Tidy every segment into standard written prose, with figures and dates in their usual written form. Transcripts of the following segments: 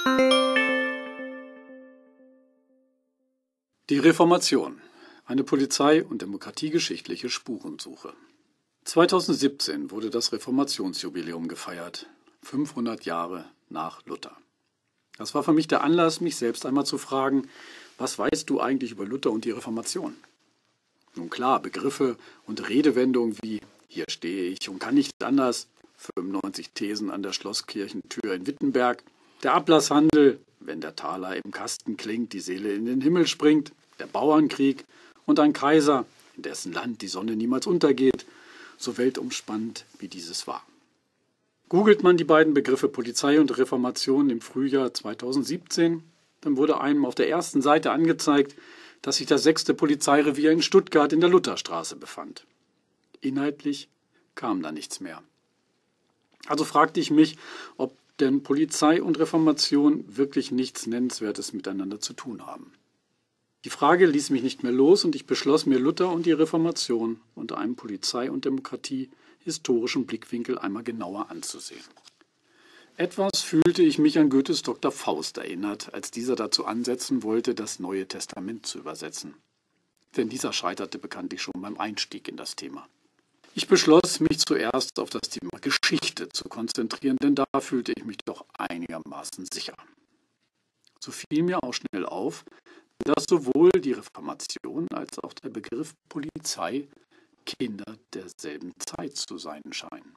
Die Reformation. Eine polizei- und demokratiegeschichtliche Spurensuche. 2017 wurde das Reformationsjubiläum gefeiert, 500 Jahre nach Luther. Das war für mich der Anlass, mich selbst einmal zu fragen, was weißt du eigentlich über Luther und die Reformation? Nun klar, Begriffe und Redewendungen wie hier stehe ich und kann nicht anders, 95 Thesen an der Schlosskirchentür in Wittenberg, der Ablasshandel, wenn der Taler im Kasten klingt, die Seele in den Himmel springt, der Bauernkrieg und ein Kaiser, in dessen Land die Sonne niemals untergeht, so weltumspannend wie dieses war. Googelt man die beiden Begriffe Polizei und Reformation im Frühjahr 2017, dann wurde einem auf der ersten Seite angezeigt, dass sich das 6. Polizeirevier in Stuttgart in der Lutherstraße befand. Inhaltlich kam da nichts mehr. Also fragte ich mich, ob denn Polizei und Reformation wirklich nichts Nennenswertes miteinander zu tun haben. Die Frage ließ mich nicht mehr los und ich beschloss mir, Luther und die Reformation unter einem Polizei- und Demokratie-historischen Blickwinkel einmal genauer anzusehen. Etwas fühlte ich mich an Goethes Dr. Faust erinnert, als dieser dazu ansetzen wollte, das Neue Testament zu übersetzen. Denn dieser scheiterte bekanntlich schon beim Einstieg in das Thema. Ich beschloss, mich zuerst auf das Thema Geschichte zu konzentrieren, denn da fühlte ich mich doch einigermaßen sicher. So fiel mir auch schnell auf, dass sowohl die Reformation als auch der Begriff Polizei Kinder derselben Zeit zu sein scheinen.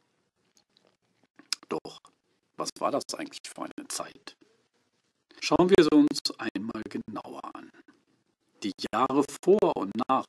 Doch, was war das eigentlich für eine Zeit? Schauen wir sie uns einmal genauer an. Die Jahre vor und nach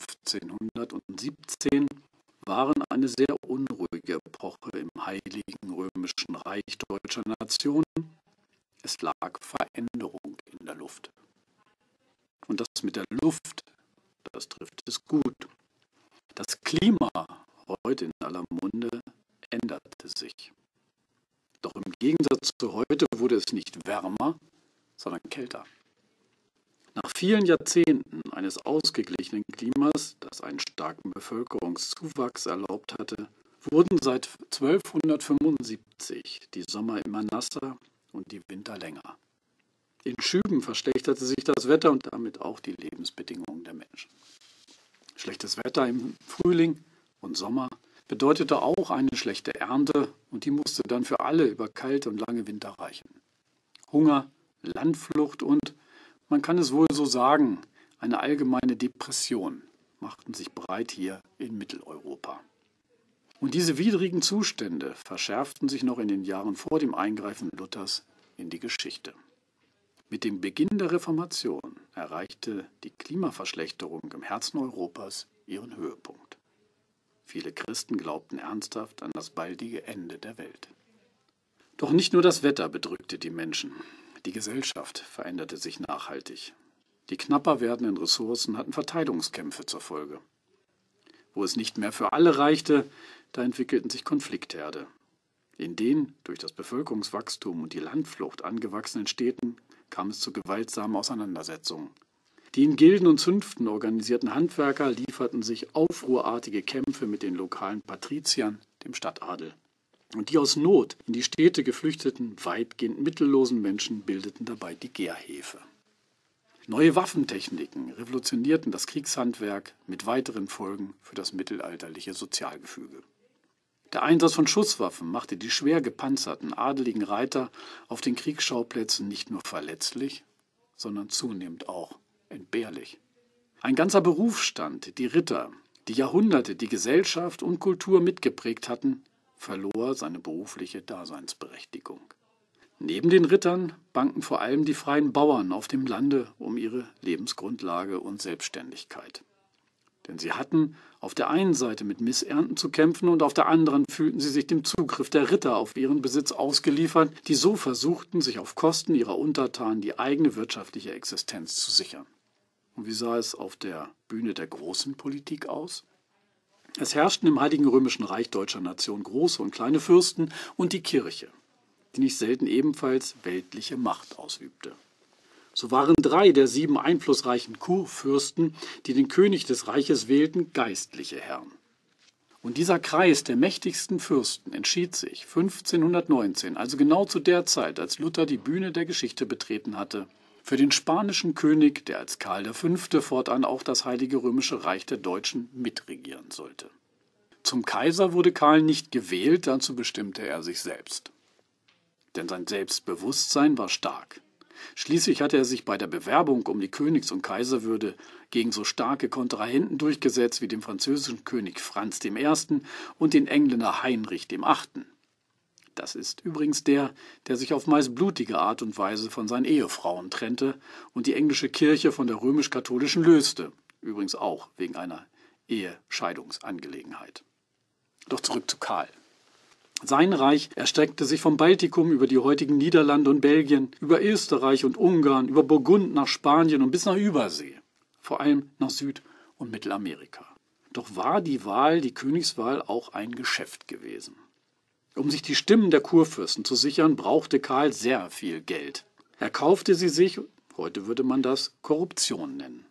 1517 waren eine sehr unruhige Epoche im Heiligen Römischen Reich deutscher Nation. Es lag Veränderung in der Luft. Und das mit der Luft, das trifft es gut. Das Klima, heute in aller Munde, änderte sich. Doch im Gegensatz zu heute wurde es nicht wärmer, sondern kälter. Nach vielen Jahrzehnten eines ausgeglichenen Klimas, das einen starken Bevölkerungszuwachs erlaubt hatte, wurden seit 1275 die Sommer immer nasser und die Winter länger. In Schüben verschlechterte sich das Wetter und damit auch die Lebensbedingungen der Menschen. Schlechtes Wetter im Frühling und Sommer bedeutete auch eine schlechte Ernte und die musste dann für alle über kalte und lange Winter reichen. Hunger, Landflucht und, man kann es wohl so sagen, eine allgemeine Depression machten sich breit hier in Mitteleuropa. Und diese widrigen Zustände verschärften sich noch in den Jahren vor dem Eingreifen Luthers in die Geschichte. Mit dem Beginn der Reformation erreichte die Klimaverschlechterung im Herzen Europas ihren Höhepunkt. Viele Christen glaubten ernsthaft an das baldige Ende der Welt. Doch nicht nur das Wetter bedrückte die Menschen. Die Gesellschaft veränderte sich nachhaltig. Die knapper werdenden Ressourcen hatten Verteilungskämpfe zur Folge. Wo es nicht mehr für alle reichte, da entwickelten sich Konfliktherde. In den durch das Bevölkerungswachstum und die Landflucht angewachsenen Städten kam es zu gewaltsamen Auseinandersetzungen. Die in Gilden und Zünften organisierten Handwerker lieferten sich aufruhrartige Kämpfe mit den lokalen Patriziern, dem Stadtadel. Und die aus Not in die Städte geflüchteten, weitgehend mittellosen Menschen bildeten dabei die Gärhefe. Neue Waffentechniken revolutionierten das Kriegshandwerk mit weiteren Folgen für das mittelalterliche Sozialgefüge. Der Einsatz von Schusswaffen machte die schwer gepanzerten adeligen Reiter auf den Kriegsschauplätzen nicht nur verletzlich, sondern zunehmend auch entbehrlich. Ein ganzer Berufsstand, die Ritter, die Jahrhunderte die Gesellschaft und Kultur mitgeprägt hatten, verlor seine berufliche Daseinsberechtigung. Neben den Rittern bangen vor allem die freien Bauern auf dem Lande um ihre Lebensgrundlage und Selbstständigkeit. Denn sie hatten auf der einen Seite mit Missernten zu kämpfen und auf der anderen fühlten sie sich dem Zugriff der Ritter auf ihren Besitz ausgeliefert, die so versuchten, sich auf Kosten ihrer Untertanen die eigene wirtschaftliche Existenz zu sichern. Und wie sah es auf der Bühne der großen Politik aus? Es herrschten im Heiligen Römischen Reich deutscher Nation große und kleine Fürsten und die Kirche, die nicht selten ebenfalls weltliche Macht ausübte. So waren 3 der 7 einflussreichen Kurfürsten, die den König des Reiches wählten, geistliche Herren. Und dieser Kreis der mächtigsten Fürsten entschied sich 1519, also genau zu der Zeit, als Luther die Bühne der Geschichte betreten hatte, für den spanischen König, der als Karl V. fortan auch das Heilige Römische Reich der Deutschen mitregieren sollte. Zum Kaiser wurde Karl nicht gewählt, dazu bestimmte er sich selbst. Denn sein Selbstbewusstsein war stark. Schließlich hatte er sich bei der Bewerbung um die Königs- und Kaiserwürde gegen so starke Kontrahenten durchgesetzt wie den französischen König Franz I. und den Engländer Heinrich VIII. Das ist übrigens der sich auf meist blutige Art und Weise von seinen Ehefrauen trennte und die englische Kirche von der römisch-katholischen löste, übrigens auch wegen einer Ehescheidungsangelegenheit. Doch zurück zu Karl. Sein Reich erstreckte sich vom Baltikum über die heutigen Niederlande und Belgien, über Österreich und Ungarn, über Burgund nach Spanien und bis nach Übersee, vor allem nach Süd- und Mittelamerika. Doch war die Königswahl, auch ein Geschäft gewesen. Um sich die Stimmen der Kurfürsten zu sichern, brauchte Karl sehr viel Geld. Er kaufte sie sich, heute würde man das Korruption nennen.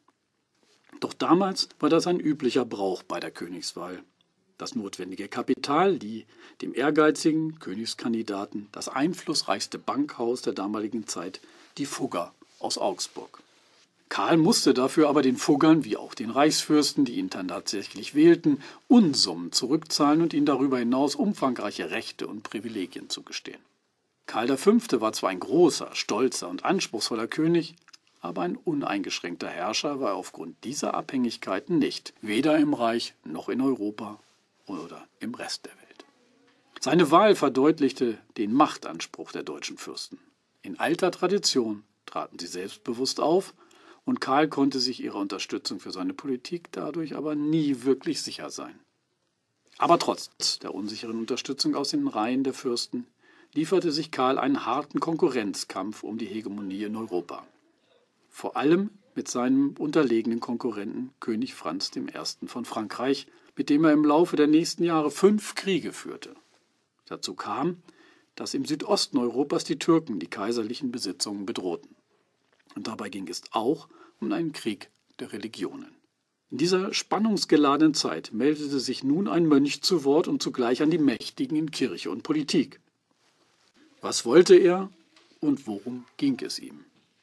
Doch damals war das ein üblicher Brauch bei der Königswahl. Das notwendige Kapital lieh dem ehrgeizigen Königskandidaten das einflussreichste Bankhaus der damaligen Zeit, die Fugger aus Augsburg. Karl musste dafür aber den Fuggern, wie auch den Reichsfürsten, die ihn dann tatsächlich wählten, Unsummen zurückzahlen und ihnen darüber hinaus umfangreiche Rechte und Privilegien zugestehen. Karl V. war zwar ein großer, stolzer und anspruchsvoller König, aber ein uneingeschränkter Herrscher war er aufgrund dieser Abhängigkeiten nicht, weder im Reich noch in Europa oder im Rest der Welt. Seine Wahl verdeutlichte den Machtanspruch der deutschen Fürsten. In alter Tradition traten sie selbstbewusst auf und Karl konnte sich ihrer Unterstützung für seine Politik dadurch aber nie wirklich sicher sein. Aber trotz der unsicheren Unterstützung aus den Reihen der Fürsten lieferte sich Karl einen harten Konkurrenzkampf um die Hegemonie in Europa. Vor allem mit seinem unterlegenen Konkurrenten König Franz I. von Frankreich, mit dem er im Laufe der nächsten Jahre 5 Kriege führte. Dazu kam, dass im Südosten Europas die Türken die kaiserlichen Besitzungen bedrohten. Und dabei ging es auch um einen Krieg der Religionen. In dieser spannungsgeladenen Zeit meldete sich nun ein Mönch zu Wort und zugleich an die Mächtigen in Kirche und Politik. Was wollte er und worum ging es ihm?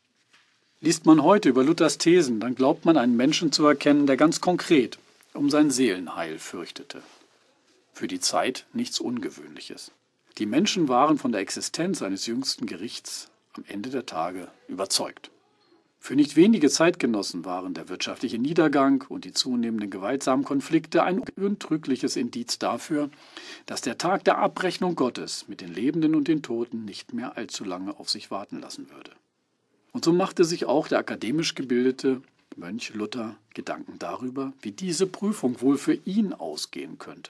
Liest man heute über Luthers Thesen, dann glaubt man, einen Menschen zu erkennen, der ganz konkret um sein Seelenheil fürchtete. Für die Zeit nichts Ungewöhnliches. Die Menschen waren von der Existenz eines jüngsten Gerichts am Ende der Tage überzeugt. Für nicht wenige Zeitgenossen waren der wirtschaftliche Niedergang und die zunehmenden gewaltsamen Konflikte ein untrügliches Indiz dafür, dass der Tag der Abrechnung Gottes mit den Lebenden und den Toten nicht mehr allzu lange auf sich warten lassen würde. Und so machte sich auch der akademisch gebildete Mönch Luther Gedanken darüber, wie diese Prüfung wohl für ihn ausgehen könnte.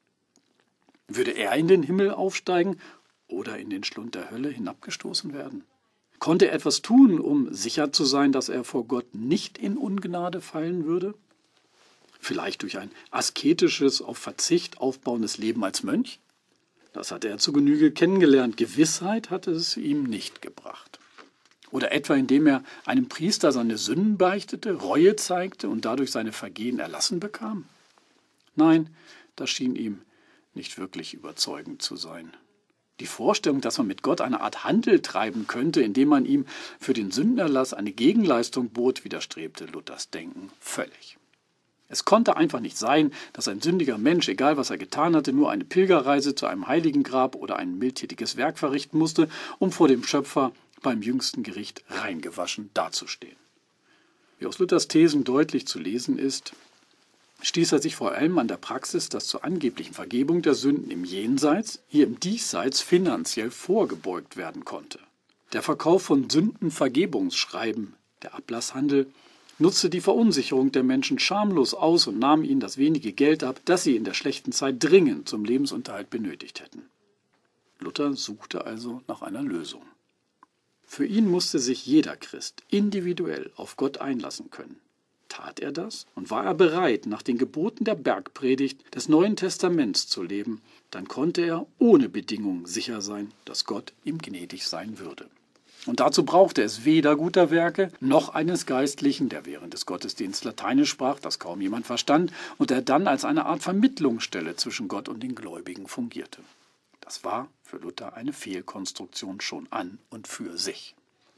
Würde er in den Himmel aufsteigen oder in den Schlund der Hölle hinabgestoßen werden? Konnte er etwas tun, um sicher zu sein, dass er vor Gott nicht in Ungnade fallen würde? Vielleicht durch ein asketisches, auf Verzicht aufbauendes Leben als Mönch? Das hatte er zu Genüge kennengelernt. Gewissheit hatte es ihm nicht gebracht. Oder etwa indem er einem Priester seine Sünden beichtete, Reue zeigte und dadurch seine Vergehen erlassen bekam? Nein, das schien ihm nicht wirklich überzeugend zu sein. Die Vorstellung, dass man mit Gott eine Art Handel treiben könnte, indem man ihm für den Sündenerlass eine Gegenleistung bot, widerstrebte Luthers Denken völlig. Es konnte einfach nicht sein, dass ein sündiger Mensch, egal was er getan hatte, nur eine Pilgerreise zu einem Heiligengrab oder ein mildtätiges Werk verrichten musste, um vor dem Schöpfer beim jüngsten Gericht reingewaschen dazustehen. Wie aus Luthers Thesen deutlich zu lesen ist, stieß er sich vor allem an der Praxis, dass zur angeblichen Vergebung der Sünden im Jenseits, hier im Diesseits finanziell vorgebeugt werden konnte. Der Verkauf von Sündenvergebungsschreiben, der Ablasshandel, nutzte die Verunsicherung der Menschen schamlos aus und nahm ihnen das wenige Geld ab, das sie in der schlechten Zeit dringend zum Lebensunterhalt benötigt hätten. Luther suchte also nach einer Lösung. Für ihn musste sich jeder Christ individuell auf Gott einlassen können. Tat er das und war er bereit, nach den Geboten der Bergpredigt des Neuen Testaments zu leben, dann konnte er ohne Bedingung sicher sein, dass Gott ihm gnädig sein würde. Und dazu brauchte es weder guter Werke noch eines Geistlichen, der während des Gottesdienstes Lateinisch sprach, das kaum jemand verstand, und der dann als eine Art Vermittlungsstelle zwischen Gott und den Gläubigen fungierte. Das war für Luther eine Fehlkonstruktion schon an und für sich.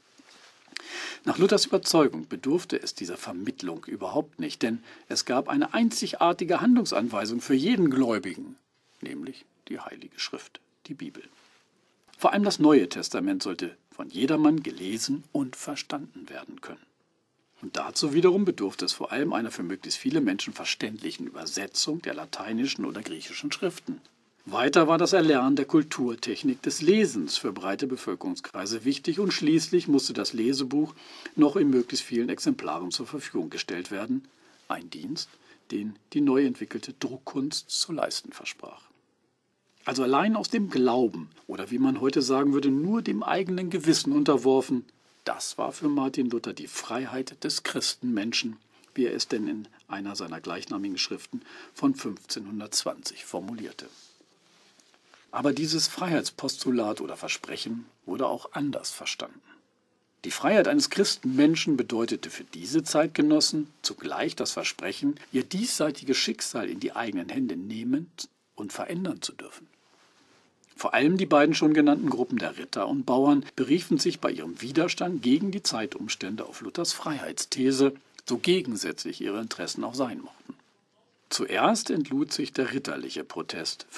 Nach Luthers Überzeugung bedurfte es dieser Vermittlung überhaupt nicht, denn es gab eine einzigartige Handlungsanweisung für jeden Gläubigen, nämlich die Heilige Schrift, die Bibel. Vor allem das Neue Testament sollte von jedermann gelesen und verstanden werden können. Und dazu wiederum bedurfte es vor allem einer für möglichst viele Menschen verständlichen Übersetzung der lateinischen oder griechischen Schriften. Weiter war das Erlernen der Kulturtechnik des Lesens für breite Bevölkerungskreise wichtig und schließlich musste das Lesebuch noch in möglichst vielen Exemplaren zur Verfügung gestellt werden, ein Dienst, den die neu entwickelte Druckkunst zu leisten versprach. Also allein aus dem Glauben oder wie man heute sagen würde, nur dem eigenen Gewissen unterworfen, das war für Martin Luther die Freiheit des Christenmenschen, wie er es denn in einer seiner gleichnamigen Schriften von 1520 formulierte. Aber dieses Freiheitspostulat oder Versprechen wurde auch anders verstanden. Die Freiheit eines Christenmenschen bedeutete für diese Zeitgenossen zugleich das Versprechen, ihr diesseitiges Schicksal in die eigenen Hände nehmen und verändern zu dürfen. Vor allem die beiden schon genannten Gruppen der Ritter und Bauern beriefen sich bei ihrem Widerstand gegen die Zeitumstände auf Luthers Freiheitsthese, so gegensätzlich ihre Interessen auch sein mochten. Zuerst entlud sich der ritterliche Protest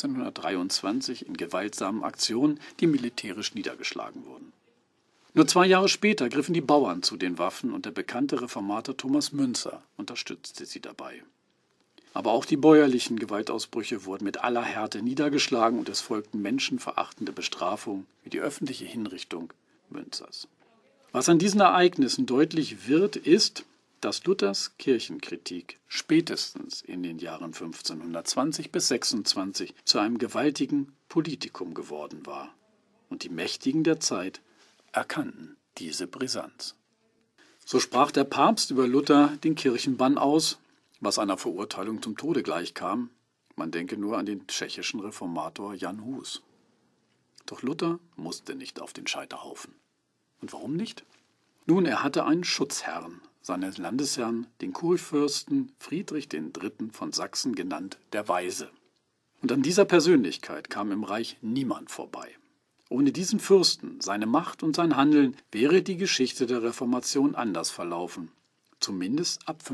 1523 in gewaltsamen Aktionen, die militärisch niedergeschlagen wurden. Nur 2 Jahre später griffen die Bauern zu den Waffen und der bekannte Reformator Thomas Müntzer unterstützte sie dabei. Aber auch die bäuerlichen Gewaltausbrüche wurden mit aller Härte niedergeschlagen und es folgten menschenverachtende Bestrafungen wie die öffentliche Hinrichtung Müntzers. Was an diesen Ereignissen deutlich wird, ist, dass Luthers Kirchenkritik spätestens in den Jahren 1520 bis 26 zu einem gewaltigen Politikum geworden war. Und die Mächtigen der Zeit erkannten diese Brisanz. So sprach der Papst über Luther den Kirchenbann aus, was einer Verurteilung zum Tode gleichkam. Man denke nur an den tschechischen Reformator Jan Hus. Doch Luther musste nicht auf den Scheiterhaufen. Und warum nicht? Nun, er hatte einen Schutzherrn, seines Landesherrn, den Kurfürsten Friedrich III. Von Sachsen, genannt der Weise. Und an dieser Persönlichkeit kam im Reich niemand vorbei. Ohne diesen Fürsten, seine Macht und sein Handeln wäre die Geschichte der Reformation anders verlaufen. Zumindest ab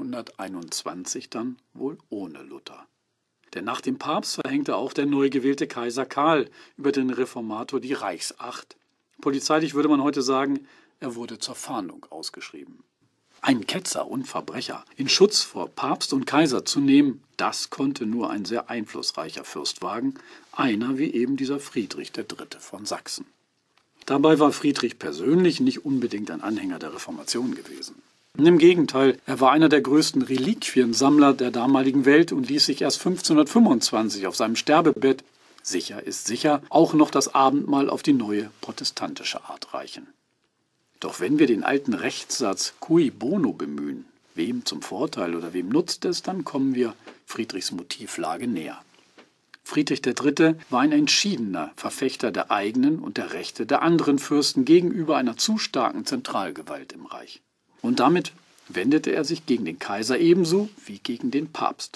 1521 dann wohl ohne Luther. Denn nach dem Papst verhängte auch der neu gewählte Kaiser Karl über den Reformator die Reichsacht. Polizeilich würde man heute sagen, er wurde zur Fahndung ausgeschrieben. Einen Ketzer und Verbrecher in Schutz vor Papst und Kaiser zu nehmen, das konnte nur ein sehr einflussreicher Fürst wagen, einer wie eben dieser Friedrich III. Von Sachsen. Dabei war Friedrich persönlich nicht unbedingt ein Anhänger der Reformation gewesen. Im Gegenteil, er war einer der größten Reliquiensammler der damaligen Welt und ließ sich erst 1525 auf seinem Sterbebett, sicher ist sicher, auch noch das Abendmahl auf die neue protestantische Art reichen. Doch wenn wir den alten Rechtssatz cui bono bemühen, wem zum Vorteil oder wem nutzt es, dann kommen wir Friedrichs Motivlage näher. Friedrich III. War ein entschiedener Verfechter der eigenen und der Rechte der anderen Fürsten gegenüber einer zu starken Zentralgewalt im Reich. Und damit wendete er sich gegen den Kaiser ebenso wie gegen den Papst.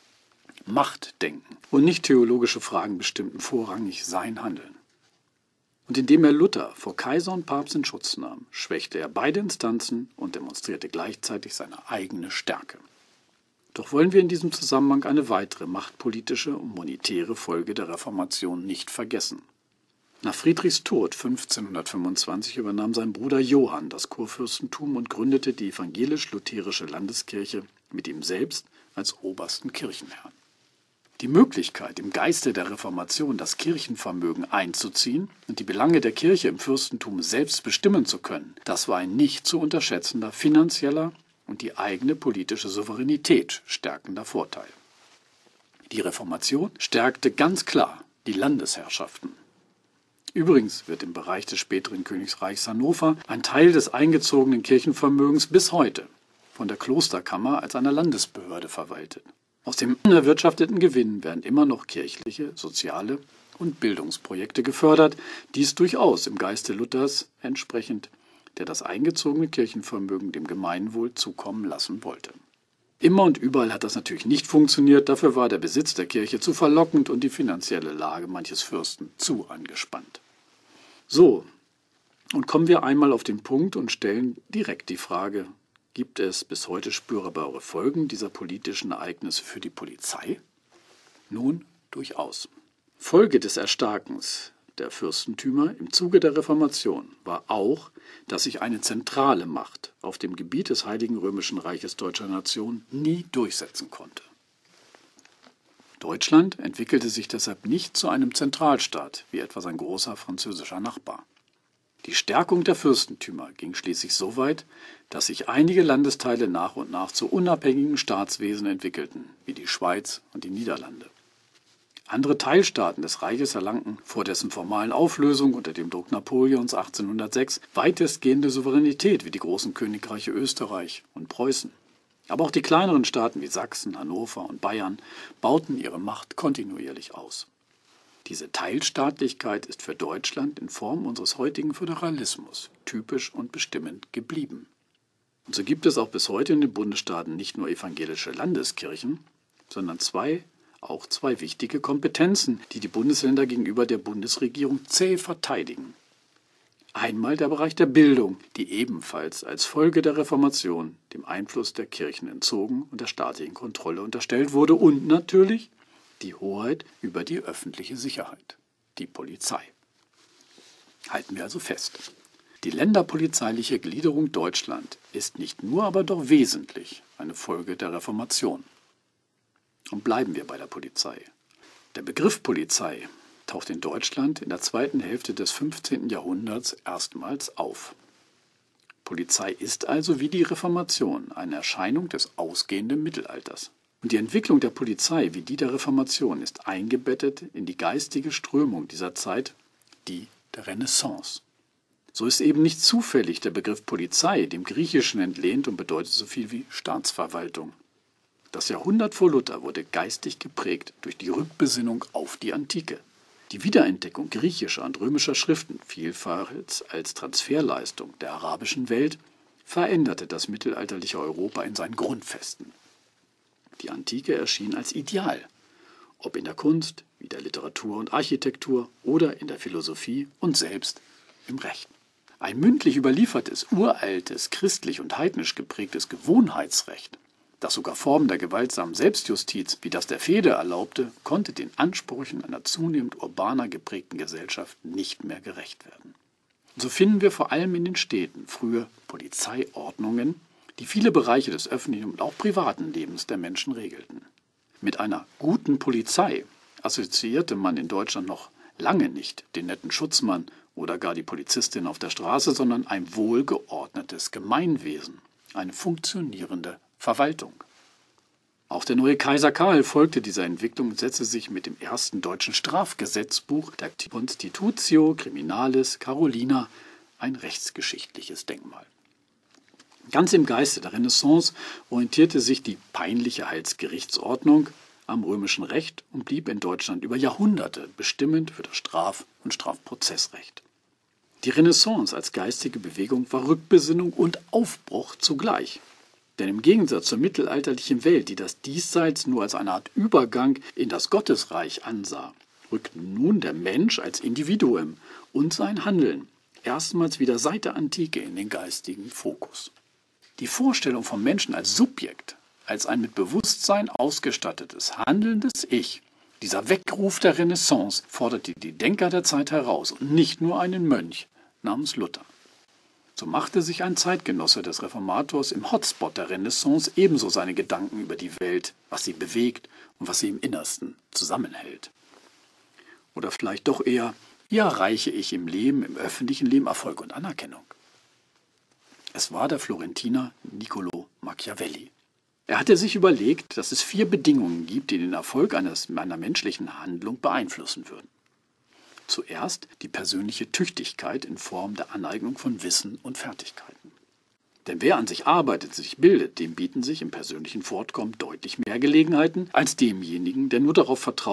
Machtdenken und nicht theologische Fragen bestimmten vorrangig sein Handeln. Und indem er Luther vor Kaiser und Papst in Schutz nahm, schwächte er beide Instanzen und demonstrierte gleichzeitig seine eigene Stärke. Doch wollen wir in diesem Zusammenhang eine weitere machtpolitische und monetäre Folge der Reformation nicht vergessen. Nach Friedrichs Tod 1525 übernahm sein Bruder Johann das Kurfürstentum und gründete die evangelisch-lutherische Landeskirche mit ihm selbst als obersten Kirchenherrn. Die Möglichkeit, im Geiste der Reformation das Kirchenvermögen einzuziehen und die Belange der Kirche im Fürstentum selbst bestimmen zu können, das war ein nicht zu unterschätzender finanzieller und die eigene politische Souveränität stärkender Vorteil. Die Reformation stärkte ganz klar die Landesherrschaften. Übrigens wird im Bereich des späteren Königreichs Hannover ein Teil des eingezogenen Kirchenvermögens bis heute von der Klosterkammer als einer Landesbehörde verwaltet. Aus dem erwirtschafteten Gewinn werden immer noch kirchliche, soziale und Bildungsprojekte gefördert, dies durchaus im Geiste Luthers entsprechend, der das eingezogene Kirchenvermögen dem Gemeinwohl zukommen lassen wollte. Immer und überall hat das natürlich nicht funktioniert, dafür war der Besitz der Kirche zu verlockend und die finanzielle Lage manches Fürsten zu angespannt. So, und kommen wir einmal auf den Punkt und stellen direkt die Frage, gibt es bis heute spürbare Folgen dieser politischen Ereignisse für die Polizei? Nun, durchaus. Folge des Erstarkens der Fürstentümer im Zuge der Reformation war auch, dass sich eine zentrale Macht auf dem Gebiet des Heiligen Römischen Reiches deutscher Nation nie durchsetzen konnte. Deutschland entwickelte sich deshalb nicht zu einem Zentralstaat, wie etwa sein großer französischer Nachbar. Die Stärkung der Fürstentümer ging schließlich so weit, dass sich einige Landesteile nach und nach zu unabhängigen Staatswesen entwickelten, wie die Schweiz und die Niederlande. Andere Teilstaaten des Reiches erlangten vor dessen formalen Auflösung unter dem Druck Napoleons 1806 weitestgehende Souveränität wie die großen Königreiche Österreich und Preußen. Aber auch die kleineren Staaten wie Sachsen, Hannover und Bayern bauten ihre Macht kontinuierlich aus. Diese Teilstaatlichkeit ist für Deutschland in Form unseres heutigen Föderalismus typisch und bestimmend geblieben. Und so gibt es auch bis heute in den Bundesstaaten nicht nur evangelische Landeskirchen, sondern auch zwei wichtige Kompetenzen, die die Bundesländer gegenüber der Bundesregierung zäh verteidigen. Einmal der Bereich der Bildung, die ebenfalls als Folge der Reformation dem Einfluss der Kirchen entzogen und der staatlichen Kontrolle unterstellt wurde, und natürlich die Hoheit über die öffentliche Sicherheit, die Polizei. Halten wir also fest. Die länderpolizeiliche Gliederung Deutschland ist nicht nur, aber doch wesentlich eine Folge der Reformation. Und bleiben wir bei der Polizei. Der Begriff Polizei taucht in Deutschland in der zweiten Hälfte des 15. Jahrhunderts erstmals auf. Polizei ist also wie die Reformation eine Erscheinung des ausgehenden Mittelalters. Und die Entwicklung der Polizei wie die der Reformation ist eingebettet in die geistige Strömung dieser Zeit, die der Renaissance. So ist eben nicht zufällig der Begriff Polizei dem Griechischen entlehnt und bedeutet so viel wie Staatsverwaltung. Das Jahrhundert vor Luther wurde geistig geprägt durch die Rückbesinnung auf die Antike. Die Wiederentdeckung griechischer und römischer Schriften, vielfach als Transferleistung der arabischen Welt, veränderte das mittelalterliche Europa in seinen Grundfesten. Die Antike erschien als Ideal, ob in der Kunst, wie der Literatur und Architektur oder in der Philosophie und selbst im Recht. Ein mündlich überliefertes, uraltes, christlich und heidnisch geprägtes Gewohnheitsrecht, das sogar Formen der gewaltsamen Selbstjustiz, wie das der Fehde erlaubte, konnte den Ansprüchen einer zunehmend urbaner geprägten Gesellschaft nicht mehr gerecht werden. So finden wir vor allem in den Städten frühe Polizeiordnungen, die viele Bereiche des öffentlichen und auch privaten Lebens der Menschen regelten. Mit einer guten Polizei assoziierte man in Deutschland noch lange nicht den netten Schutzmann oder gar die Polizistin auf der Straße, sondern ein wohlgeordnetes Gemeinwesen, eine funktionierende Verwaltung. Auch der neue Kaiser Karl folgte dieser Entwicklung und setzte sich mit dem ersten deutschen Strafgesetzbuch, der Constitutio Criminalis Carolina, ein rechtsgeschichtliches Denkmal. Ganz im Geiste der Renaissance orientierte sich die peinliche Heilsgerichtsordnung am römischen Recht und blieb in Deutschland über Jahrhunderte bestimmend für das Straf- und Strafprozessrecht. Die Renaissance als geistige Bewegung war Rückbesinnung und Aufbruch zugleich. Denn im Gegensatz zur mittelalterlichen Welt, die das Diesseits nur als eine Art Übergang in das Gottesreich ansah, rückt nun der Mensch als Individuum und sein Handeln erstmals wieder seit der Antike in den geistigen Fokus. Die Vorstellung vom Menschen als Subjekt, als ein mit Bewusstsein ausgestattetes, handelndes Ich, dieser Weckruf der Renaissance forderte die Denker der Zeit heraus und nicht nur einen Mönch namens Luther. So machte sich ein Zeitgenosse des Reformators im Hotspot der Renaissance ebenso seine Gedanken über die Welt, was sie bewegt und was sie im Innersten zusammenhält. Oder vielleicht doch eher, wie erreiche ich im Leben, im öffentlichen Leben Erfolg und Anerkennung? Es war der Florentiner Niccolò Machiavelli. Er hatte sich überlegt, dass es 4 Bedingungen gibt, die den Erfolg einer menschlichen Handlung beeinflussen würden. Zuerst die persönliche Tüchtigkeit in Form der Aneignung von Wissen und Fertigkeiten. Denn wer an sich arbeitet, sich bildet, dem bieten sich im persönlichen Fortkommen deutlich mehr Gelegenheiten als demjenigen, der nur darauf vertraut,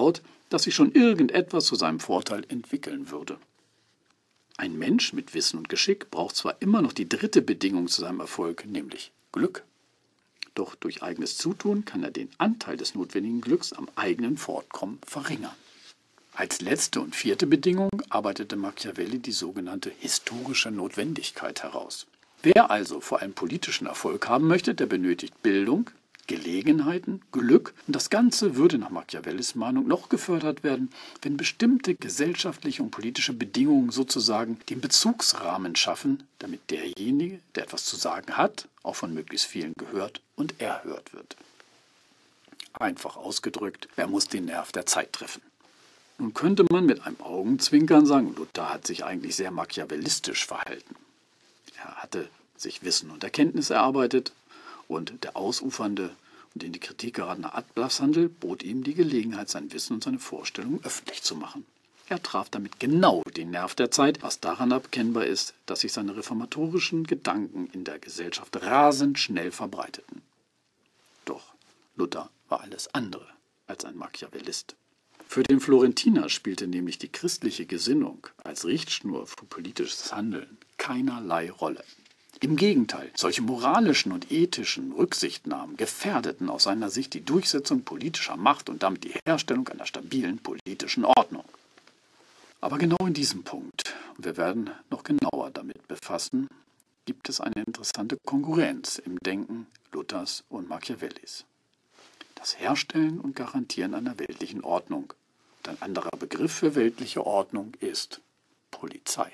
dass sich schon irgendetwas zu seinem Vorteil entwickeln würde. Ein Mensch mit Wissen und Geschick braucht zwar immer noch die dritte Bedingung zu seinem Erfolg, nämlich Glück. Doch durch eigenes Zutun kann er den Anteil des notwendigen Glücks am eigenen Fortkommen verringern. Als letzte und vierte Bedingung arbeitete Machiavelli die sogenannte historische Notwendigkeit heraus. Wer also vor allem politischen Erfolg haben möchte, der benötigt Bildung, Gelegenheiten, Glück, und das Ganze würde nach Machiavellis Mahnung noch gefördert werden, wenn bestimmte gesellschaftliche und politische Bedingungen sozusagen den Bezugsrahmen schaffen, damit derjenige, der etwas zu sagen hat, auch von möglichst vielen gehört und erhört wird. Einfach ausgedrückt, wer muss den Nerv der Zeit treffen? Nun könnte man mit einem Augenzwinkern sagen, Luther hat sich eigentlich sehr machiavellistisch verhalten. Er hatte sich Wissen und Erkenntnis erarbeitet, und der ausufernde und in die Kritik geratene Ablasshandel bot ihm die Gelegenheit, sein Wissen und seine Vorstellungen öffentlich zu machen. Er traf damit genau den Nerv der Zeit, was daran erkennbar ist, dass sich seine reformatorischen Gedanken in der Gesellschaft rasend schnell verbreiteten. Doch Luther war alles andere als ein Machiavellist. Für den Florentiner spielte nämlich die christliche Gesinnung als Richtschnur für politisches Handeln keinerlei Rolle. Im Gegenteil, solche moralischen und ethischen Rücksichtnahmen gefährdeten aus seiner Sicht die Durchsetzung politischer Macht und damit die Herstellung einer stabilen politischen Ordnung. Aber genau in diesem Punkt, und wir werden noch genauer damit befassen, gibt es eine interessante Konkurrenz im Denken Luthers und Machiavellis. Das Herstellen und Garantieren einer weltlichen Ordnung. Und ein anderer Begriff für weltliche Ordnung ist Polizei.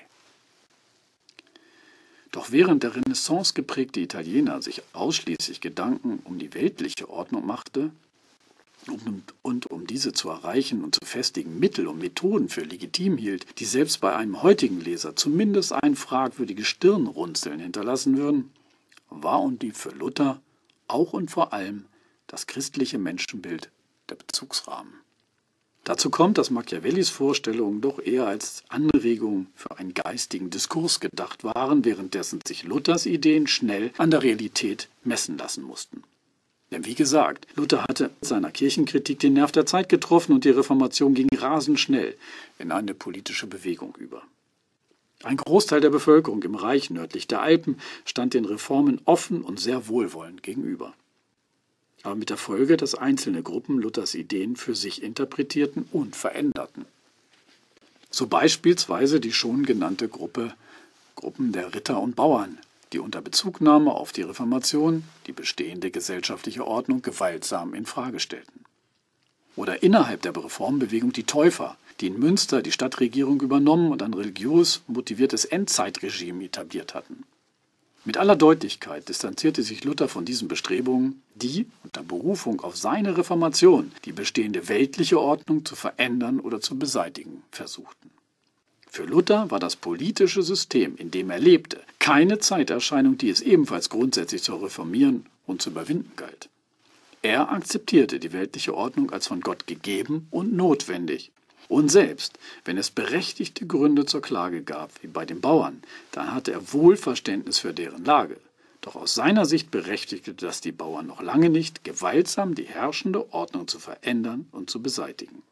Doch während der Renaissance geprägte Italiener sich ausschließlich Gedanken um die weltliche Ordnung machte und um diese zu erreichen und zu festigen Mittel und Methoden für legitim hielt, die selbst bei einem heutigen Leser zumindest ein fragwürdiges Stirnrunzeln hinterlassen würden, war und blieb für Luther auch und vor allem das christliche Menschenbild der Bezugsrahmen. Dazu kommt, dass Machiavellis Vorstellungen doch eher als Anregung für einen geistigen Diskurs gedacht waren, währenddessen sich Luthers Ideen schnell an der Realität messen lassen mussten. Denn wie gesagt, Luther hatte mit seiner Kirchenkritik den Nerv der Zeit getroffen und die Reformation ging rasend schnell in eine politische Bewegung über. Ein Großteil der Bevölkerung im Reich nördlich der Alpen stand den Reformen offen und sehr wohlwollend gegenüber. Aber mit der Folge, dass einzelne Gruppen Luthers Ideen für sich interpretierten und veränderten. So beispielsweise die schon genannte Gruppen der Ritter und Bauern, die unter Bezugnahme auf die Reformation die bestehende gesellschaftliche Ordnung gewaltsam in Frage stellten. Oder innerhalb der Reformbewegung die Täufer, die in Münster die Stadtregierung übernommen und ein religiös motiviertes Endzeitregime etabliert hatten. Mit aller Deutlichkeit distanzierte sich Luther von diesen Bestrebungen, die, unter Berufung auf seine Reformation, die bestehende weltliche Ordnung zu verändern oder zu beseitigen versuchten. Für Luther war das politische System, in dem er lebte, keine Zeiterscheinung, die es ebenfalls grundsätzlich zu reformieren und zu überwinden galt. Er akzeptierte die weltliche Ordnung als von Gott gegeben und notwendig. Und selbst, wenn es berechtigte Gründe zur Klage gab, wie bei den Bauern, dann hatte er wohl Verständnis für deren Lage. Doch aus seiner Sicht berechtigte das die Bauern noch lange nicht, gewaltsam die herrschende Ordnung zu verändern und zu beseitigen.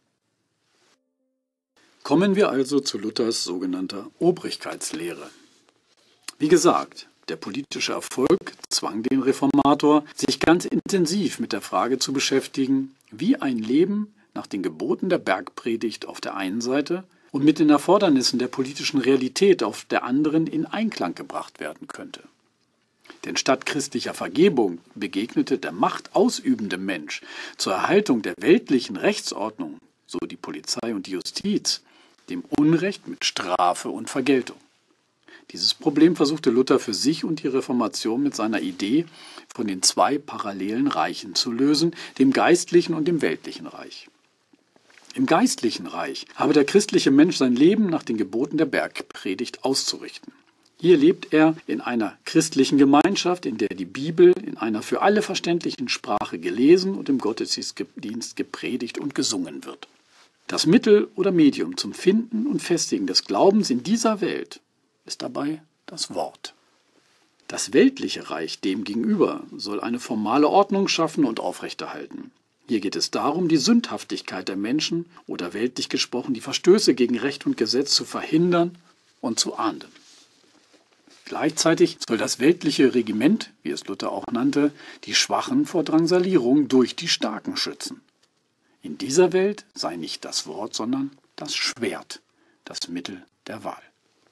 Kommen wir also zu Luthers sogenannter Obrigkeitslehre. Wie gesagt, der politische Erfolg zwang den Reformator, sich ganz intensiv mit der Frage zu beschäftigen, wie ein Leben nach den Geboten der Bergpredigt auf der einen Seite und mit den Erfordernissen der politischen Realität auf der anderen in Einklang gebracht werden könnte. Denn statt christlicher Vergebung begegnete der machtausübende Mensch zur Erhaltung der weltlichen Rechtsordnung, so die Polizei und die Justiz, dem Unrecht mit Strafe und Vergeltung. Dieses Problem versuchte Luther für sich und die Reformation mit seiner Idee von den zwei parallelen Reichen zu lösen, dem geistlichen und dem weltlichen Reich. Im geistlichen Reich habe der christliche Mensch sein Leben nach den Geboten der Bergpredigt auszurichten. Hier lebt er in einer christlichen Gemeinschaft, in der die Bibel in einer für alle verständlichen Sprache gelesen und im Gottesdienst gepredigt und gesungen wird. Das Mittel oder Medium zum Finden und Festigen des Glaubens in dieser Welt ist dabei das Wort. Das weltliche Reich demgegenüber soll eine formale Ordnung schaffen und aufrechterhalten. Hier geht es darum, die Sündhaftigkeit der Menschen oder weltlich gesprochen die Verstöße gegen Recht und Gesetz zu verhindern und zu ahnden. Gleichzeitig soll das weltliche Regiment, wie es Luther auch nannte, die Schwachen vor Drangsalierung durch die Starken schützen. In dieser Welt sei nicht das Wort, sondern das Schwert das Mittel der Wahl.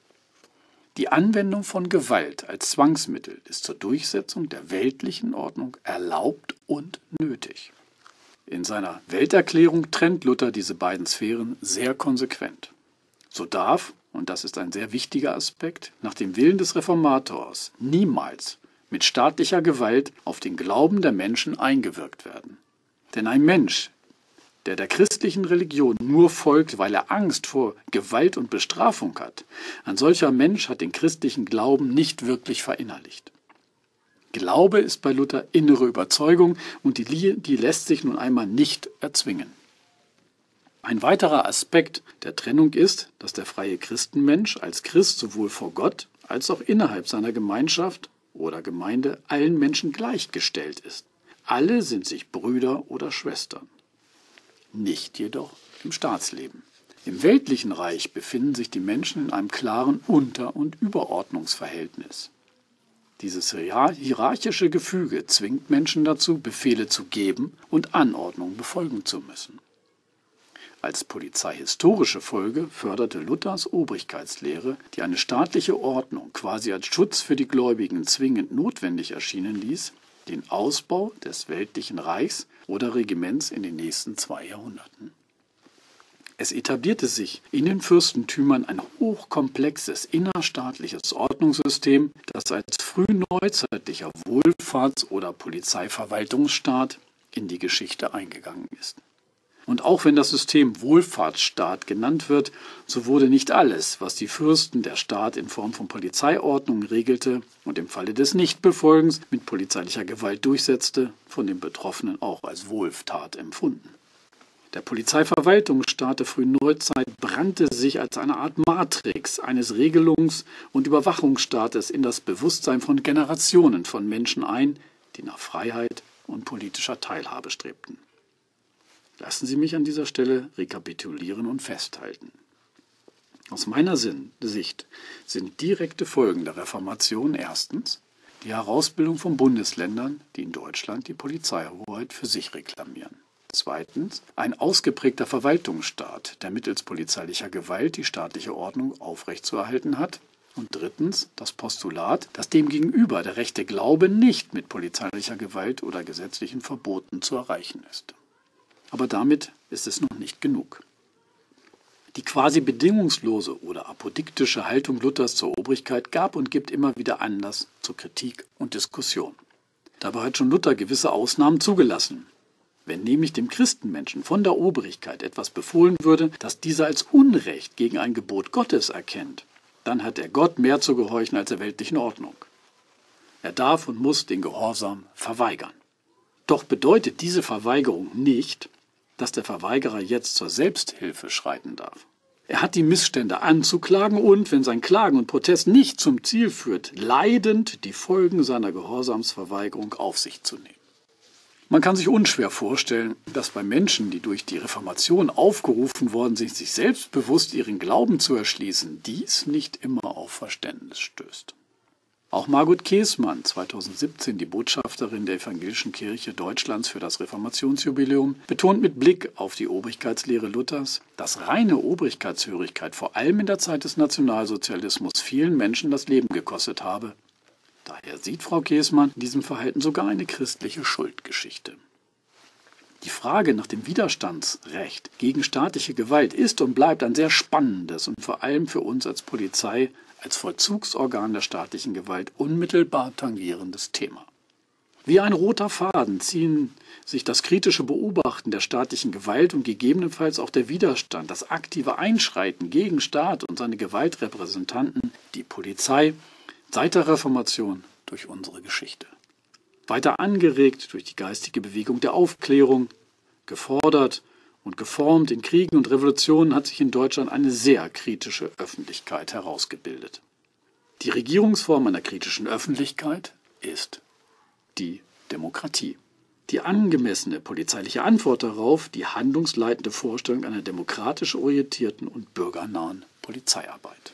Die Anwendung von Gewalt als Zwangsmittel ist zur Durchsetzung der weltlichen Ordnung erlaubt und nötig. In seiner Welterklärung trennt Luther diese beiden Sphären sehr konsequent. So darf, und das ist ein sehr wichtiger Aspekt, nach dem Willen des Reformators niemals mit staatlicher Gewalt auf den Glauben der Menschen eingewirkt werden. Denn ein Mensch, der christlichen Religion nur folgt, weil er Angst vor Gewalt und Bestrafung hat, ein solcher Mensch hat den christlichen Glauben nicht wirklich verinnerlicht. Glaube ist bei Luther innere Überzeugung und die lässt sich nun einmal nicht erzwingen. Ein weiterer Aspekt der Trennung ist, dass der freie Christenmensch als Christ sowohl vor Gott als auch innerhalb seiner Gemeinschaft oder Gemeinde allen Menschen gleichgestellt ist. Alle sind sich Brüder oder Schwestern. Nicht jedoch im Staatsleben. Im weltlichen Reich befinden sich die Menschen in einem klaren Unter- und Überordnungsverhältnis. Dieses hierarchische Gefüge zwingt Menschen dazu, Befehle zu geben und Anordnungen befolgen zu müssen. Als polizeihistorische Folge förderte Luthers Obrigkeitslehre, die eine staatliche Ordnung quasi als Schutz für die Gläubigen zwingend notwendig erschienen ließ, den Ausbau des weltlichen Reichs oder Regiments in den nächsten 2 Jahrhunderten. Es etablierte sich in den Fürstentümern ein hochkomplexes innerstaatliches Ordnungssystem, das als frühneuzeitlicher Wohlfahrts- oder Polizeiverwaltungsstaat in die Geschichte eingegangen ist. Und auch wenn das System Wohlfahrtsstaat genannt wird, so wurde nicht alles, was die Fürsten der Staat in Form von Polizeiordnungen regelte und im Falle des Nichtbefolgens mit polizeilicher Gewalt durchsetzte, von den Betroffenen auch als Wohltat empfunden. Der Polizeiverwaltungsstaat der frühen Neuzeit brannte sich als eine Art Matrix eines Regelungs- und Überwachungsstaates in das Bewusstsein von Generationen von Menschen ein, die nach Freiheit und politischer Teilhabe strebten. Lassen Sie mich an dieser Stelle rekapitulieren und festhalten. Aus meiner Sicht sind direkte Folgen der Reformation erstens die Herausbildung von Bundesländern, die in Deutschland die Polizeihoheit für sich reklamieren. Zweitens ein ausgeprägter Verwaltungsstaat, der mittels polizeilicher Gewalt die staatliche Ordnung aufrechtzuerhalten hat. Und drittens das Postulat, dass demgegenüber der rechte Glaube nicht mit polizeilicher Gewalt oder gesetzlichen Verboten zu erreichen ist. Aber damit ist es noch nicht genug. Die quasi bedingungslose oder apodiktische Haltung Luthers zur Obrigkeit gab und gibt immer wieder Anlass zur Kritik und Diskussion. Dabei hat schon Luther gewisse Ausnahmen zugelassen. Wenn nämlich dem Christenmenschen von der Obrigkeit etwas befohlen würde, das dieser als Unrecht gegen ein Gebot Gottes erkennt, dann hat er Gott mehr zu gehorchen als der weltlichen Ordnung. Er darf und muss den Gehorsam verweigern. Doch bedeutet diese Verweigerung nicht, dass der Verweigerer jetzt zur Selbsthilfe schreiten darf. Er hat die Missstände anzuklagen und, wenn sein Klagen und Protest nicht zum Ziel führt, leidend die Folgen seiner Gehorsamsverweigerung auf sich zu nehmen. Man kann sich unschwer vorstellen, dass bei Menschen, die durch die Reformation aufgerufen worden sind, sich selbstbewusst ihren Glauben zu erschließen, dies nicht immer auf Verständnis stößt. Auch Margot Käßmann, 2017 die Botschafterin der Evangelischen Kirche Deutschlands für das Reformationsjubiläum, betont mit Blick auf die Obrigkeitslehre Luthers, dass reine Obrigkeitshörigkeit vor allem in der Zeit des Nationalsozialismus vielen Menschen das Leben gekostet habe. Daher sieht Frau Käßmann in diesem Verhalten sogar eine christliche Schuldgeschichte. Die Frage nach dem Widerstandsrecht gegen staatliche Gewalt ist und bleibt ein sehr spannendes und vor allem für uns als Polizei, als Vollzugsorgan der staatlichen Gewalt unmittelbar tangierendes Thema. Wie ein roter Faden ziehen sich das kritische Beobachten der staatlichen Gewalt und gegebenenfalls auch der Widerstand, das aktive Einschreiten gegen Staat und seine Gewaltrepräsentanten, die Polizei, seit der Reformation durch unsere Geschichte. Weiter angeregt durch die geistige Bewegung der Aufklärung, gefordert und geformt in Kriegen und Revolutionen hat sich in Deutschland eine sehr kritische Öffentlichkeit herausgebildet. Die Regierungsform einer kritischen Öffentlichkeit ist die Demokratie. Die angemessene polizeiliche Antwort darauf, die handlungsleitende Vorstellung einer demokratisch orientierten und bürgernahen Polizeiarbeit.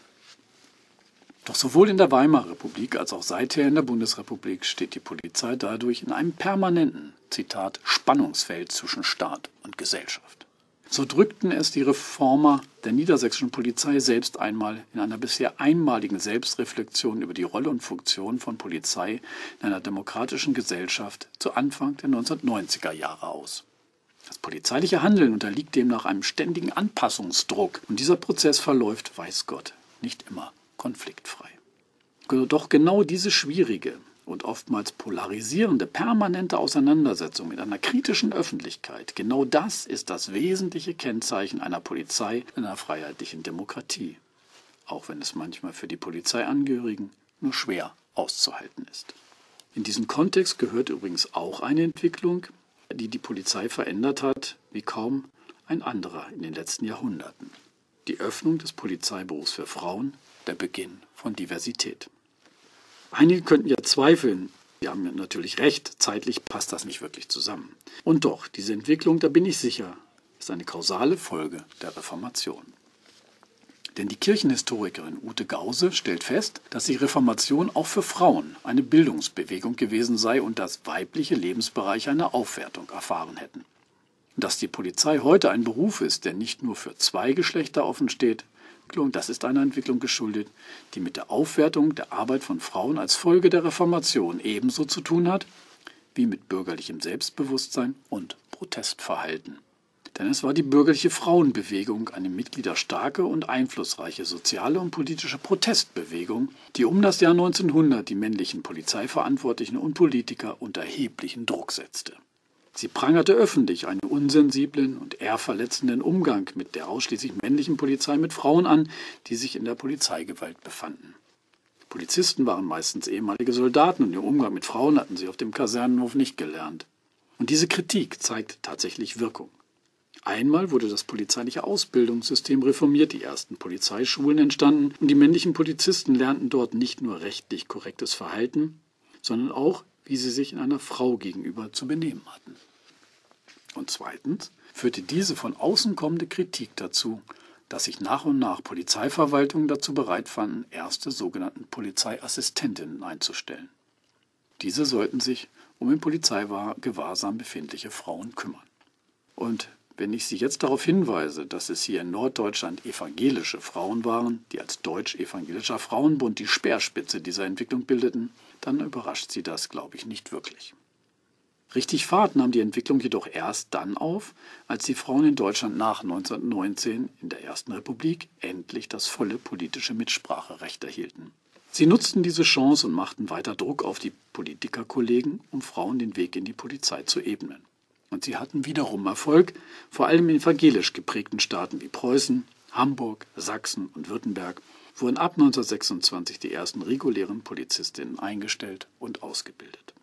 Doch sowohl in der Weimarer Republik als auch seither in der Bundesrepublik steht die Polizei dadurch in einem permanenten, Zitat, Spannungsfeld zwischen Staat und Gesellschaft. So drückten es die Reformer der niedersächsischen Polizei selbst einmal in einer bisher einmaligen Selbstreflexion über die Rolle und Funktion von Polizei in einer demokratischen Gesellschaft zu Anfang der 1990er Jahre aus. Das polizeiliche Handeln unterliegt demnach einem ständigen Anpassungsdruck und dieser Prozess verläuft, weiß Gott, nicht immer konfliktfrei. Doch genau diese schwierige und oftmals polarisierende permanente Auseinandersetzung mit einer kritischen Öffentlichkeit, genau das ist das wesentliche Kennzeichen einer Polizei in einer freiheitlichen Demokratie, auch wenn es manchmal für die Polizeiangehörigen nur schwer auszuhalten ist. In diesen Kontext gehört übrigens auch eine Entwicklung, die die Polizei verändert hat, wie kaum ein anderer in den letzten Jahrhunderten. Die Öffnung des Polizeiberufs für Frauen, der Beginn von Diversität. Einige könnten ja zweifeln, Sie haben natürlich recht, zeitlich passt das nicht wirklich zusammen. Und doch, diese Entwicklung, da bin ich sicher, ist eine kausale Folge der Reformation. Denn die Kirchenhistorikerin Ute Gause stellt fest, dass die Reformation auch für Frauen eine Bildungsbewegung gewesen sei und dass weibliche Lebensbereiche eine Aufwertung erfahren hätten. Dass die Polizei heute ein Beruf ist, der nicht nur für zwei Geschlechter offen steht, das ist einer Entwicklung geschuldet, die mit der Aufwertung der Arbeit von Frauen als Folge der Reformation ebenso zu tun hat, wie mit bürgerlichem Selbstbewusstsein und Protestverhalten. Denn es war die bürgerliche Frauenbewegung eine mitgliederstarke und einflussreiche soziale und politische Protestbewegung, die um das Jahr 1900 die männlichen Polizeiverantwortlichen und Politiker unter erheblichen Druck setzte. Sie prangerte öffentlich einen unsensiblen und ehrverletzenden Umgang mit der ausschließlich männlichen Polizei mit Frauen an, die sich in der Polizeigewalt befanden. Polizisten waren meistens ehemalige Soldaten und den Umgang mit Frauen hatten sie auf dem Kasernenhof nicht gelernt. Und diese Kritik zeigt tatsächlich Wirkung. Einmal wurde das polizeiliche Ausbildungssystem reformiert, die ersten Polizeischulen entstanden und die männlichen Polizisten lernten dort nicht nur rechtlich korrektes Verhalten, sondern auch, wie sie sich in einer Frau gegenüber zu benehmen hatten. Und zweitens führte diese von außen kommende Kritik dazu, dass sich nach und nach Polizeiverwaltungen dazu bereit fanden, erste sogenannten Polizeiassistentinnen einzustellen. Diese sollten sich um im Polizeigewahrsam befindliche Frauen kümmern. Und wenn ich Sie jetzt darauf hinweise, dass es hier in Norddeutschland evangelische Frauen waren, die als Deutsch-Evangelischer Frauenbund die Speerspitze dieser Entwicklung bildeten, dann überrascht Sie das, glaube ich, nicht wirklich. Richtig Fahrt nahm die Entwicklung jedoch erst dann auf, als die Frauen in Deutschland nach 1919 in der Ersten Republik endlich das volle politische Mitspracherecht erhielten. Sie nutzten diese Chance und machten weiter Druck auf die Politikerkollegen, um Frauen den Weg in die Polizei zu ebnen. Und sie hatten wiederum Erfolg, vor allem in evangelisch geprägten Staaten wie Preußen, Hamburg, Sachsen und Württemberg wurden ab 1926 die ersten regulären Polizistinnen eingestellt und ausgebildet.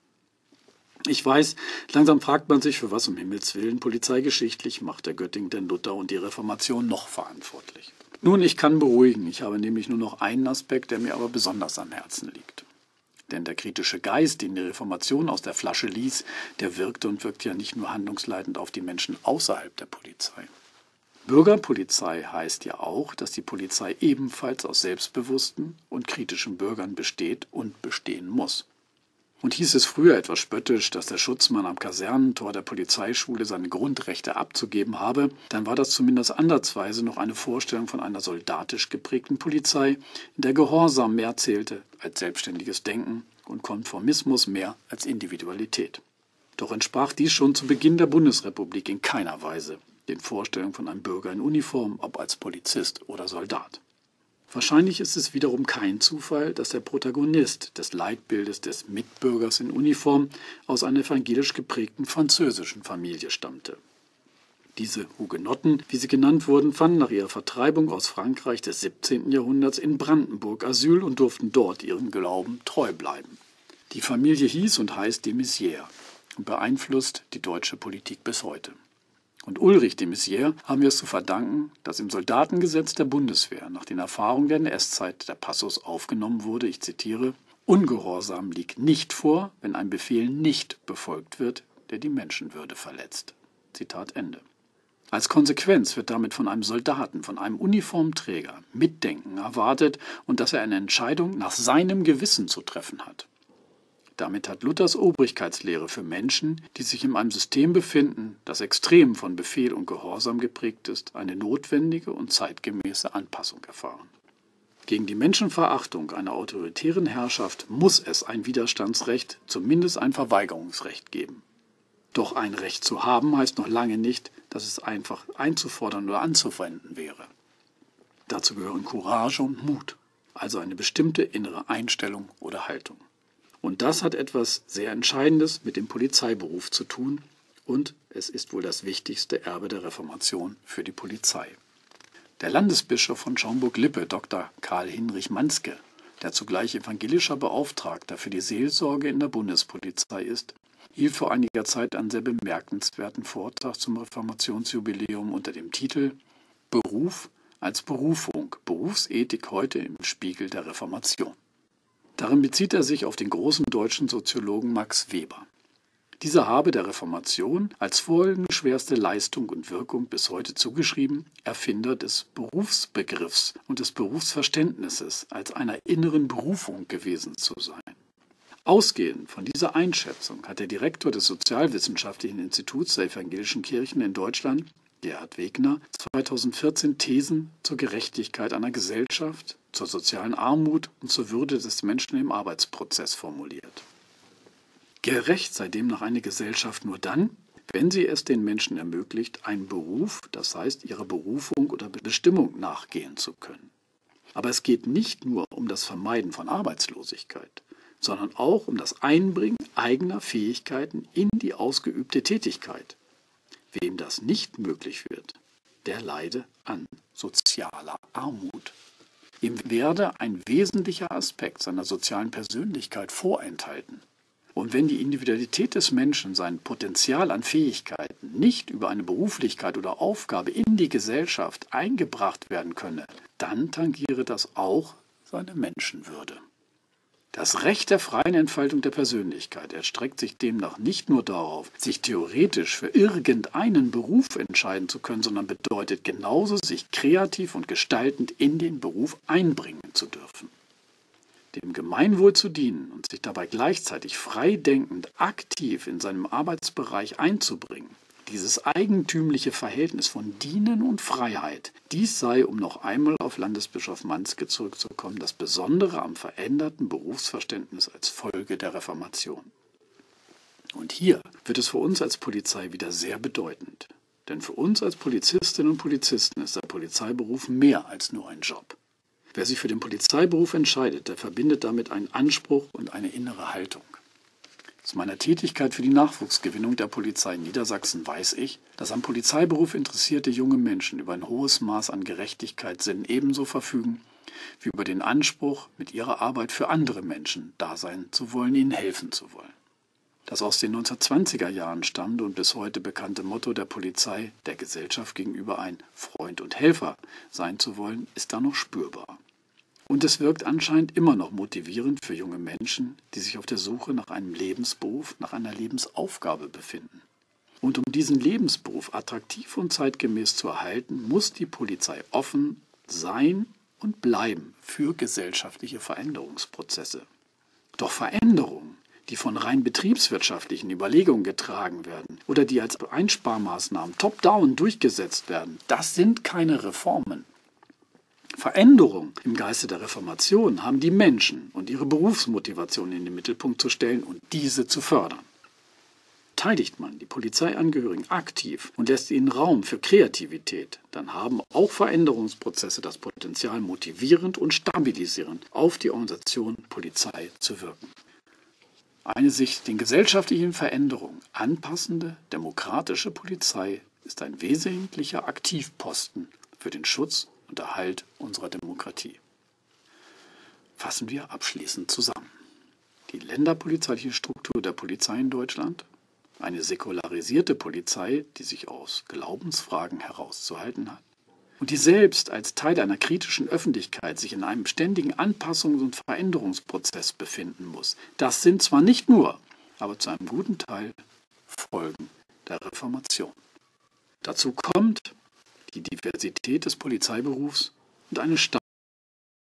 Ich weiß, langsam fragt man sich, für was um Himmels Willen polizeigeschichtlich macht der Göttingen denn Luther und die Reformation noch verantwortlich. Nun, ich kann beruhigen, ich habe nämlich nur noch einen Aspekt, der mir aber besonders am Herzen liegt. Denn der kritische Geist, den die Reformation aus der Flasche ließ, der wirkte und wirkt ja nicht nur handlungsleitend auf die Menschen außerhalb der Polizei. Bürgerpolizei heißt ja auch, dass die Polizei ebenfalls aus selbstbewussten und kritischen Bürgern besteht und bestehen muss. Und hieß es früher etwas spöttisch, dass der Schutzmann am Kasernentor der Polizeischule seine Grundrechte abzugeben habe, dann war das zumindest ansatzweise noch eine Vorstellung von einer soldatisch geprägten Polizei, in der Gehorsam mehr zählte als selbstständiges Denken und Konformismus mehr als Individualität. Doch entsprach dies schon zu Beginn der Bundesrepublik in keiner Weise den Vorstellungen von einem Bürger in Uniform, ob als Polizist oder Soldat. Wahrscheinlich ist es wiederum kein Zufall, dass der Protagonist des Leitbildes des Mitbürgers in Uniform aus einer evangelisch geprägten französischen Familie stammte. Diese Hugenotten, wie sie genannt wurden, fanden nach ihrer Vertreibung aus Frankreich des 17. Jahrhunderts in Brandenburg Asyl und durften dort ihrem Glauben treu bleiben. Die Familie hieß und heißt de Maizière und beeinflusst die deutsche Politik bis heute. Und Ulrich de Maizière haben wir es zu verdanken, dass im Soldatengesetz der Bundeswehr nach den Erfahrungen der NS-Zeit der Passus aufgenommen wurde, ich zitiere, Ungehorsam liegt nicht vor, wenn ein Befehl nicht befolgt wird, der die Menschenwürde verletzt. Zitat Ende. Als Konsequenz wird damit von einem Soldaten, von einem Uniformträger Mitdenken erwartet und dass er eine Entscheidung nach seinem Gewissen zu treffen hat. Damit hat Luthers Obrigkeitslehre für Menschen, die sich in einem System befinden, das extrem von Befehl und Gehorsam geprägt ist, eine notwendige und zeitgemäße Anpassung erfahren. Gegen die Menschenverachtung einer autoritären Herrschaft muss es ein Widerstandsrecht, zumindest ein Verweigerungsrecht geben. Doch ein Recht zu haben heißt noch lange nicht, dass es einfach einzufordern oder anzuwenden wäre. Dazu gehören Courage und Mut, also eine bestimmte innere Einstellung oder Haltung. Und das hat etwas sehr Entscheidendes mit dem Polizeiberuf zu tun und es ist wohl das wichtigste Erbe der Reformation für die Polizei. Der Landesbischof von Schaumburg-Lippe, Dr. Karl Hinrich Manske, der zugleich evangelischer Beauftragter für die Seelsorge in der Bundespolizei ist, hielt vor einiger Zeit einen sehr bemerkenswerten Vortrag zum Reformationsjubiläum unter dem Titel »Beruf als Berufung. Berufsethik heute im Spiegel der Reformation«. Darin bezieht er sich auf den großen deutschen Soziologen Max Weber. Dieser habe der Reformation als folgenschwerste Leistung und Wirkung bis heute zugeschrieben, Erfinder des Berufsbegriffs und des Berufsverständnisses als einer inneren Berufung gewesen zu sein. Ausgehend von dieser Einschätzung hat der Direktor des Sozialwissenschaftlichen Instituts der Evangelischen Kirchen in Deutschland, Gerhard Wegner, 2014 Thesen zur Gerechtigkeit einer Gesellschaft, zur sozialen Armut und zur Würde des Menschen im Arbeitsprozess formuliert. Gerecht sei demnach eine Gesellschaft nur dann, wenn sie es den Menschen ermöglicht, einen Beruf, das heißt ihrer Berufung oder Bestimmung nachgehen zu können. Aber es geht nicht nur um das Vermeiden von Arbeitslosigkeit, sondern auch um das Einbringen eigener Fähigkeiten in die ausgeübte Tätigkeit. Wem das nicht möglich wird, der leide an sozialer Armut. Ihm werde ein wesentlicher Aspekt seiner sozialen Persönlichkeit vorenthalten. Und wenn die Individualität des Menschen sein Potenzial an Fähigkeiten nicht über eine Beruflichkeit oder Aufgabe in die Gesellschaft eingebracht werden könne, dann tangiere das auch seine Menschenwürde. Das Recht der freien Entfaltung der Persönlichkeit erstreckt sich demnach nicht nur darauf, sich theoretisch für irgendeinen Beruf entscheiden zu können, sondern bedeutet genauso, sich kreativ und gestaltend in den Beruf einbringen zu dürfen. Dem Gemeinwohl zu dienen und sich dabei gleichzeitig freidenkend aktiv in seinem Arbeitsbereich einzubringen, dieses eigentümliche Verhältnis von Dienen und Freiheit, dies sei, um noch einmal auf Landesbischof Manske zurückzukommen, das Besondere am veränderten Berufsverständnis als Folge der Reformation. Und hier wird es für uns als Polizei wieder sehr bedeutend. Denn für uns als Polizistinnen und Polizisten ist der Polizeiberuf mehr als nur ein Job. Wer sich für den Polizeiberuf entscheidet, der verbindet damit einen Anspruch und eine innere Haltung. Aus meiner Tätigkeit für die Nachwuchsgewinnung der Polizei in Niedersachsen weiß ich, dass am Polizeiberuf interessierte junge Menschen über ein hohes Maß an Gerechtigkeitssinn ebenso verfügen, wie über den Anspruch, mit ihrer Arbeit für andere Menschen da sein zu wollen, ihnen helfen zu wollen. Das aus den 1920er Jahren stammende und bis heute bekannte Motto der Polizei, der Gesellschaft gegenüber ein Freund und Helfer sein zu wollen, ist da noch spürbar. Und es wirkt anscheinend immer noch motivierend für junge Menschen, die sich auf der Suche nach einem Lebensberuf, nach einer Lebensaufgabe befinden. Und um diesen Lebensberuf attraktiv und zeitgemäß zu erhalten, muss die Polizei offen sein und bleiben für gesellschaftliche Veränderungsprozesse. Doch Veränderungen, die von rein betriebswirtschaftlichen Überlegungen getragen werden oder die als Einsparmaßnahmen top-down durchgesetzt werden, das sind keine Reformen. Veränderungen im Geiste der Reformation haben die Menschen und ihre Berufsmotivation in den Mittelpunkt zu stellen und diese zu fördern. Beteiligt man die Polizeiangehörigen aktiv und lässt ihnen Raum für Kreativität, dann haben auch Veränderungsprozesse das Potenzial, motivierend und stabilisierend auf die Organisation Polizei zu wirken. Eine sich den gesellschaftlichen Veränderungen anpassende, demokratische Polizei ist ein wesentlicher Aktivposten für den Schutz und Erhalt unserer Demokratie. Fassen wir abschließend zusammen. Die länderpolizeiliche Struktur der Polizei in Deutschland, eine säkularisierte Polizei, die sich aus Glaubensfragen herauszuhalten hat, und die selbst als Teil einer kritischen Öffentlichkeit sich in einem ständigen Anpassungs- und Veränderungsprozess befinden muss. Das sind zwar nicht nur, aber zu einem guten Teil Folgen der Reformation. Dazu kommt die Diversität des Polizeiberufs und eine